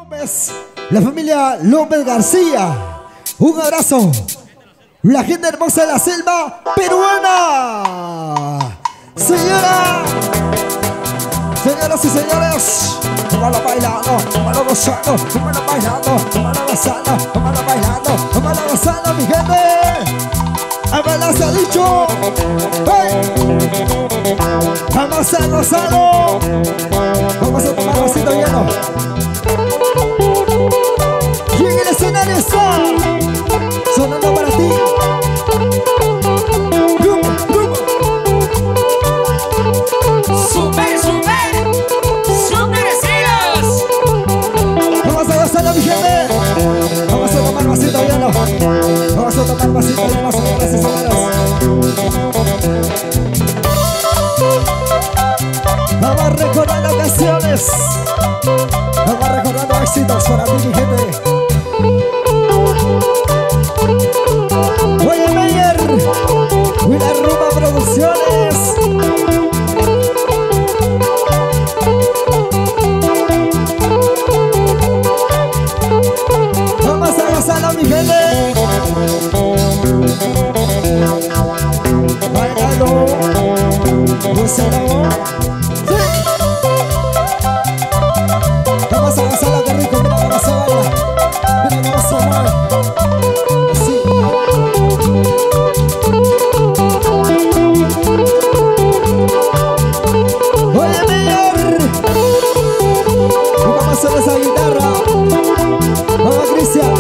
López, la familia López García. Un abrazo. La gente hermosa de la selva peruana. Señoras y señores, tómalo bailando, tómalo gozando, tómalo bailando, tómalo gozando, tómalo bailando, tómalo gozando, mi gente. ¡Apenas se ha dicho! ¡Hey! ¡Vamos a gozarlo! Vamos a tomar vasito lleno. Y en el escenario está sonando para ti. ¡Super, super Vamos a gozarlo, mi gente. Vamos a tomar vasito lleno. Vamos a tomar vasito lleno, señoras y señores. Vamos recordando canciones. Vamos recordando éxitos para ti, mi gente. Oye, Meyer, Willa Ruma Producciones. Vamos a gozarlo, mi gente. Bailando, gozando. Vamos a gozarlo, qué rico, mira cómo se baila. Mira cómo se mueve. Así. Oye, Meyer, y vamos a hacer esa guitarra. Vamos, Cristian.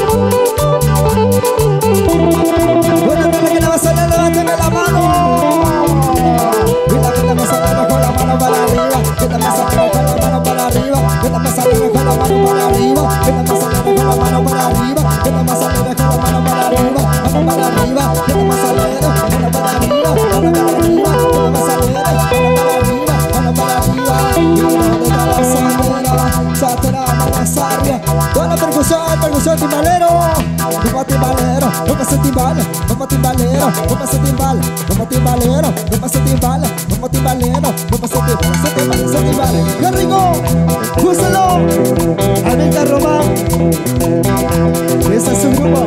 Bueno, mira que la vas a hacer, levántame la mano. Mira que la vas a hacer con la mano para arriba. Que la vas a hacer con la mano para arriba. Que la vas a hacer con la mano para arriba. Que la vas a hacer con la mano para arriba. Que la vas a hacer con la mano para arriba. Mano para arriba. Que la vas a hacer con la mano para arriba. Mano para arriba. Que la vas a hacer con la mano para arriba. Mano para arriba. Y donde está la sandera. Satera, manazarria. Toda la percusión timbalero. Como timbalero, como ese timbal, como timbalero, como ese timbal, como timbalero, como ese timbal, como timbalero, como ese timbal. ¡Qué rico! ¡Úsalo! Anita Román. Ese es su grupo.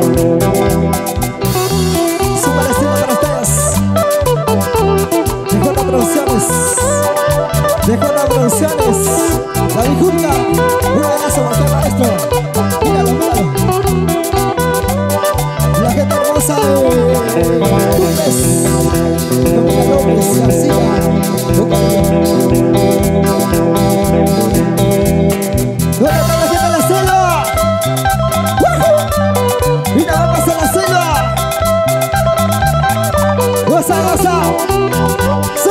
Super estilo para ustedes. Dejona Producciones. Dejona Producciones. La Bijunca. Un abrazo para usted, maestro. Míralo, míralo. La gente hermosa de López, familia López García. ¿Dónde está la gente de la selva? Mira, vamos a la selva. Goza, goza. Sí.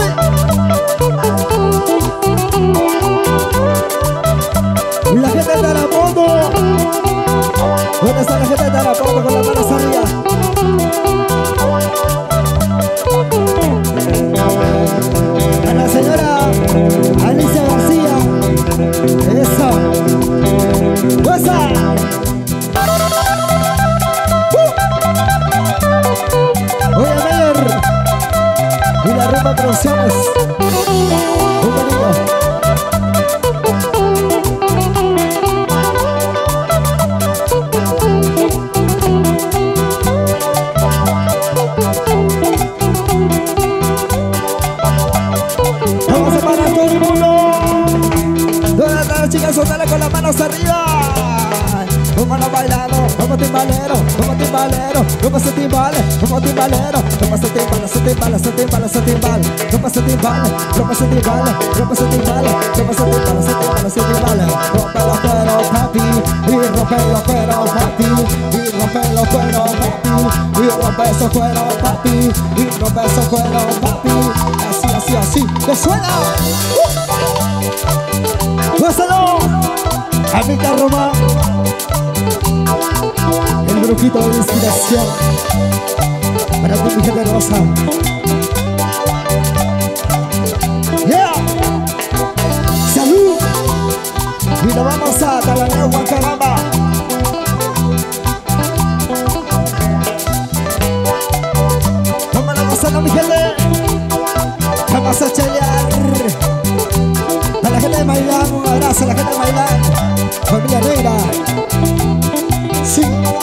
Y la gente de Tarapoto. ¿Dónde está la gente de Tarapoto con las manos arriba? A la señora Alicia García. Eso. ¡Goza! Oye, Meyer. Y la Rumba Producciones. Un bonito. Chicas, soltale con las manos arriba. Tómalo bailando, como timbalero, como timbalero, como ese timbal, como timbalero, como ese timbal, ese timbal, ese timbal, ese timbal, como ese timbal, como ese timbal, como ese timbal, como ese timbal, ese timbal, ese timbal. Rompe los cueros, papi, y rompe los cueros, papi, y rompe los cueros, papi, y rompe esos cueros, papi, y rompe esos cueros, papi. Así, así, así, ¡que suena! ¡Gózalo! Anita Roma, el brujito de inspiración para tu hija de rosa. ¡Yeah! ¡Salud! Y nos vamos a Talaneo, Guancabamba. Vamos a gozarlo, mi gente. Vamos a chelear. A la gente de Mailán, un abrazo a la gente de Mailán. Familia familia negra. Sí.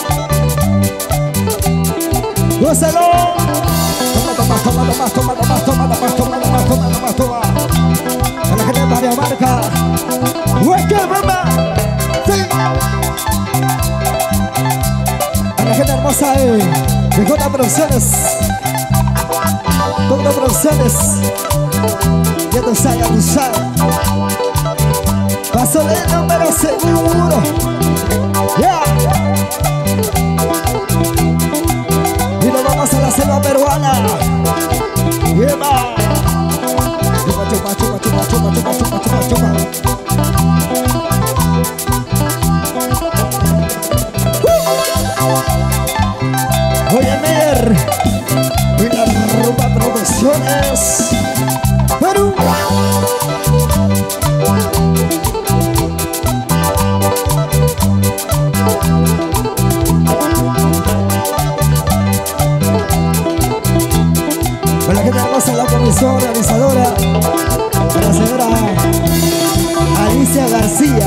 Gózalo. Toma. A la gente de María Marca. ¡Hueque, mamá! Sí. A la gente hermosa de J Producciones. J Producciones. Ya tú sabes. Paso de número seguro. Yeah. Y nos vamos a la selva peruana. Yeah. Chupa. Oye, Mer. Y la Rumba Producciones. Perú. Para que tenemos a la comisión organizadora, para la señora Alicia García.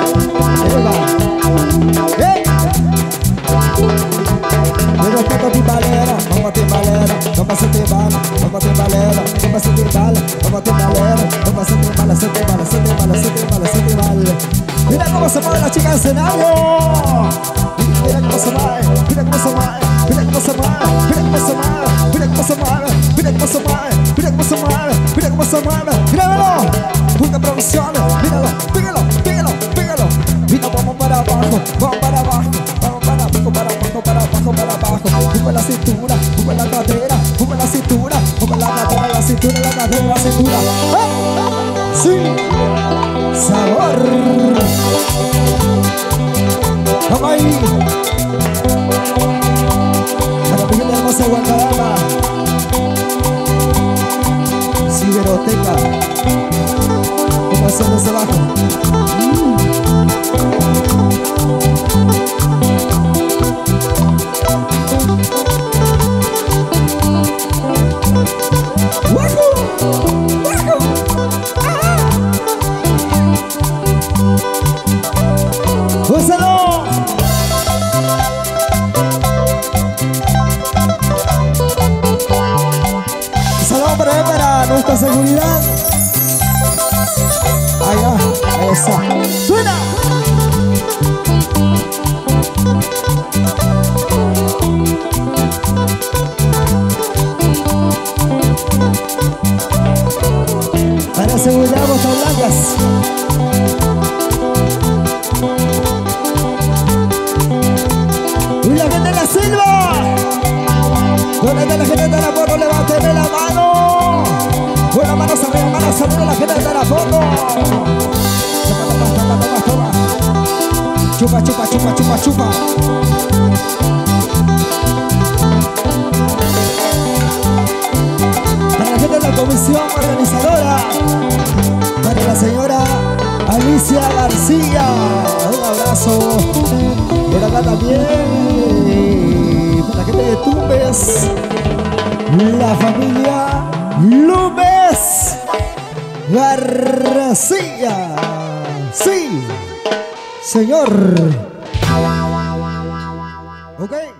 Yo respeto timbalera, vamos timbalera, no pasa timbal, vamos timbalera, no pasa timbal, vamos timbalera, no pasa timbal, se timbal. Mira cómo se mueve la chica del escenario. Mira cómo se mueve, mira cómo se mueve, mira cómo se mueve, mira cómo se mueve, mira cómo se mueve, mira cómo se mueve, mira cómo se mueve, mira cómo se mueve. Míralo, busca producciones, míralo, pégalo. Mira, vamos para abajo, vamos para abajo, vamos para abajo, para abajo. Sube la cintura, sube la cadera, sube la cintura, sube la cadera, la cintura, la cadera, la cintura. ¡Ah! Sí, sabor. Vamos ahí. A la pequeña hermosa Guantanama. Ciberoteca. ¿Cómo hacen desde abajo? ¡Úsalo! Salón para nuestra seguridad. Allá, esa. ¡Suena! Para seguridad, botas blancas. ¡Y la gente de la selva! ¿Dónde está la gente de la foto? ¡Levánteme la mano! ¡Buena manos arriba, la gente de la foto! Toma. Chupa. Para la gente de la comisión organizadora, para la señora Alicia García, un abrazo. Por acá también, para la gente de Tumbes, la familia Lumbes García. Sí, señor. Ok.